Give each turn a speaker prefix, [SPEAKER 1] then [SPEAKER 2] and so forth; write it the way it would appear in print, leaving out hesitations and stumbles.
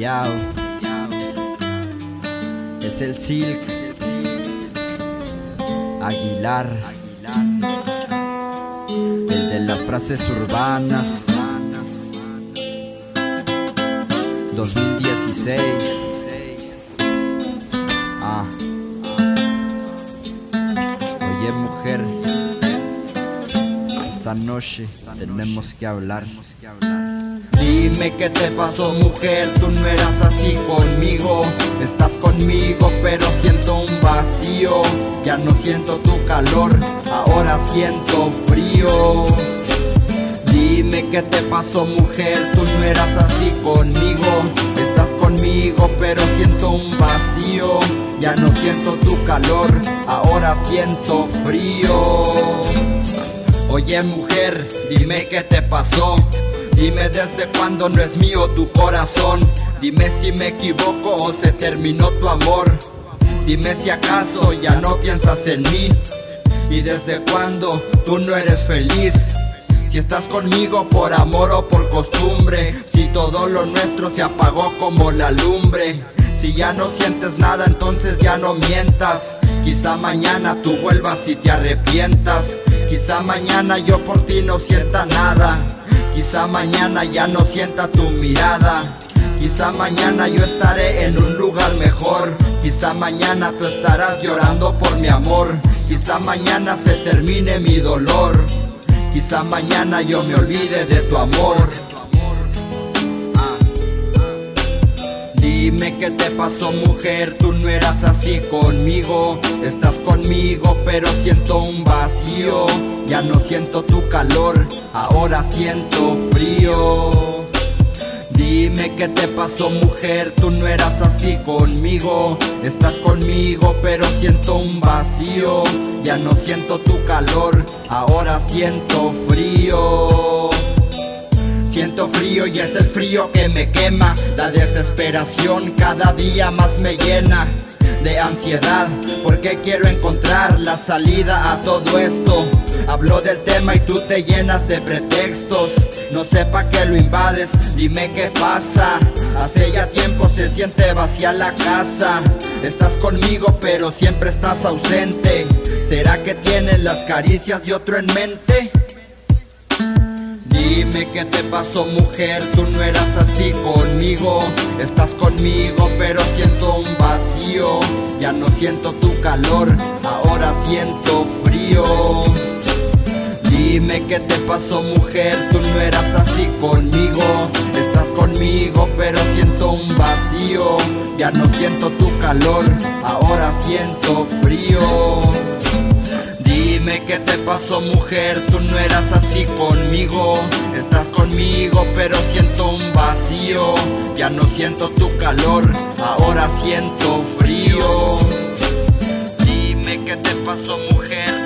[SPEAKER 1] Yao. Es el Silk Aguilar, el de las frases urbanas. 2016. Oye, mujer, esta noche tenemos que hablar. Dime qué te pasó, mujer, tú no eras así conmigo. Estás conmigo pero siento un vacío. Ya no siento tu calor, ahora siento frío. Dime qué te pasó, mujer, tú no eras así conmigo. Estás conmigo pero siento un vacío. Ya no siento tu calor, ahora siento frío. Oye, mujer, dime qué te pasó. Dime desde cuándo no es mío tu corazón. Dime si me equivoco o se terminó tu amor. Dime si acaso ya no piensas en mí. Y desde cuándo tú no eres feliz. Si estás conmigo por amor o por costumbre. Si todo lo nuestro se apagó como la lumbre. Si ya no sientes nada, entonces ya no mientas. Quizá mañana tú vuelvas y te arrepientas. Quizá mañana yo por ti no sienta nada. Quizá mañana ya no sienta tu mirada. Quizá mañana yo estaré en un lugar mejor. Quizá mañana tú estarás llorando por mi amor. Quizá mañana se termine mi dolor. Quizá mañana yo me olvide de tu amor. Dime qué te pasó, mujer, tú no eras así conmigo. Estás conmigo pero siento un vacío. Ya no siento tu calor, ahora siento frío. Dime qué te pasó, mujer, tú no eras así conmigo. Estás conmigo pero siento un vacío. Ya no siento tu calor, ahora siento frío. Siento frío y es el frío que me quema. La desesperación cada día más me llena de ansiedad, porque quiero encontrar la salida a todo esto. Hablo del tema y tú te llenas de pretextos. No sé pa' qué lo invades, dime qué pasa. Hace ya tiempo se siente vacía la casa. Estás conmigo pero siempre estás ausente. ¿Será que tienes las caricias de otro en mente? Dime qué te pasó, mujer, tú no eras así conmigo. Estás conmigo pero siento un vacío. Ya no siento tu calor, ahora siento frío. Dime qué te pasó, mujer, tú no eras así conmigo. Estás conmigo pero siento un vacío. Ya no siento tu calor, ahora siento frío. Dime qué te pasó, mujer, tú no eras así conmigo. Estás conmigo pero siento un vacío. Ya no siento tu calor, ahora siento frío. Dime qué te pasó, mujer.